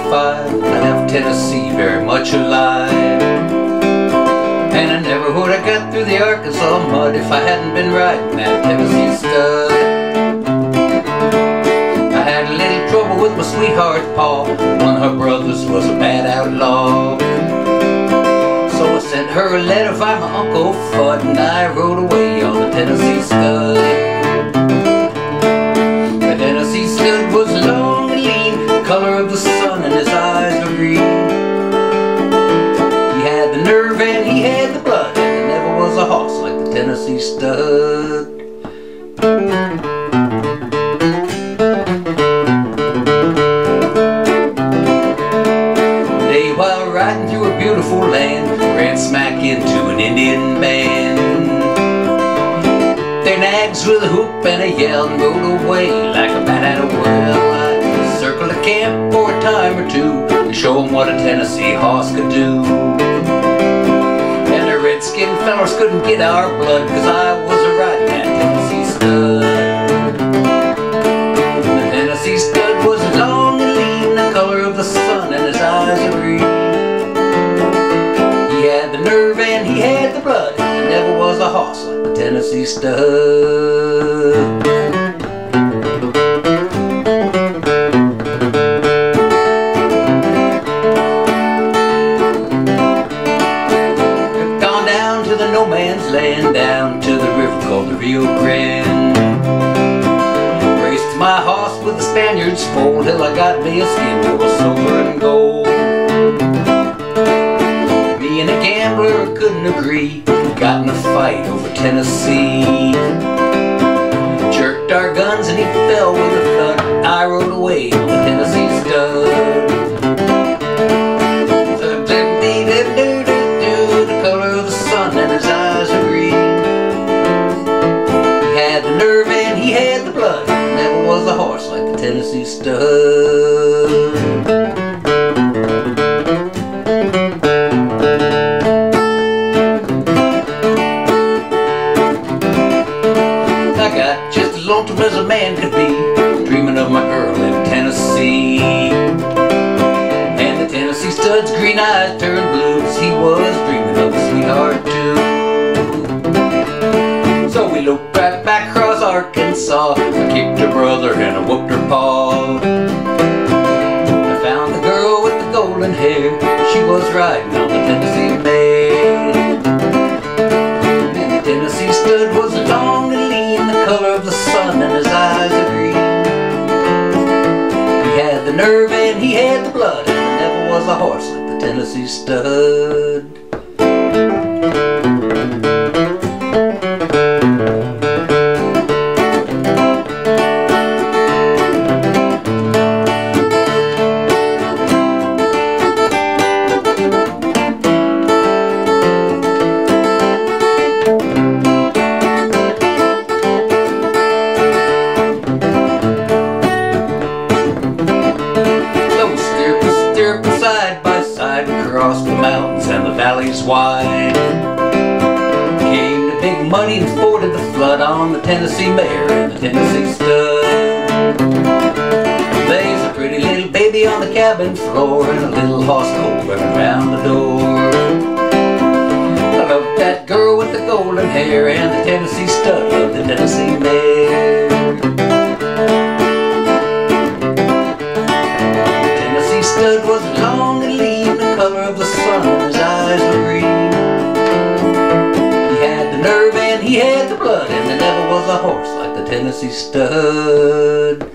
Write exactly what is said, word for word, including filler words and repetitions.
forty-five, I left Tennessee very much alive. And I never would have got through the Arkansas mud if I hadn't been riding that Tennessee stud. I had a little trouble with my sweetheart's paw. One of her brothers was a bad outlaw. So I sent her a letter by my Uncle Fudd, and I rode away on the Tennessee stud. The Tennessee stud was long and lean, the color of the sun, and his eyes were green. He had the nerve and he had the blood, and there never was a horse like the Tennessee stud. One day while riding through a beautiful land, ran smack into an Indian band. Their nags with a whoop and a yell and rode away like a bat out of well. I circled the camp for a time or two to show them what a Tennessee horse could do. And the redskin fellers couldn't get our blood, cause I was a riding that Tennessee stud. The Tennessee stud was long and lean, the color of the sun, and his eyes were green. He had the nerve and he had the blood, and there never was a horse like the Tennessee stud. Gone down to the no man's land, down to the river called the Rio Grande. Raced my horse with the Spaniard's foal till I got me a skin full of silver and gold. Me and a gambler couldn't agree, got in a fight over Tennessee. Jerked our guns and he fell with a thud. I rode away on the Tennessee stud. The color of the sun and his eyes are green. He had the nerve and he had the blood, never was a horse like the Tennessee stud. I got just as lonesome as a man could be, dreaming of my girl in Tennessee. And the Tennessee stud's green eyes turned blue as he was dreaming of a sweetheart too. So we looked right back across Arkansas. I kicked her brother and I whooped her paw. I found the girl with the golden hair, she was riding on the Tennessee mare. And the Tennessee stud was long and lean, the color of the sun, and his eyes are green. He had the nerve and he had the blood, and there never was a horse like the Tennessee stud. Across the mountains and the valleys wide, came the big money and forded the flood on the Tennessee mare and the Tennessee stud. There's a pretty little baby on the cabin floor and a little horse colt running around the door. I love that girl with the golden hair and the Tennessee stud, love the Tennessee mare. The Tennessee stud was long and lean, the color of the sun, and his eyes were green. He had the nerve and he had the blood, and there never was a horse like the Tennessee stud.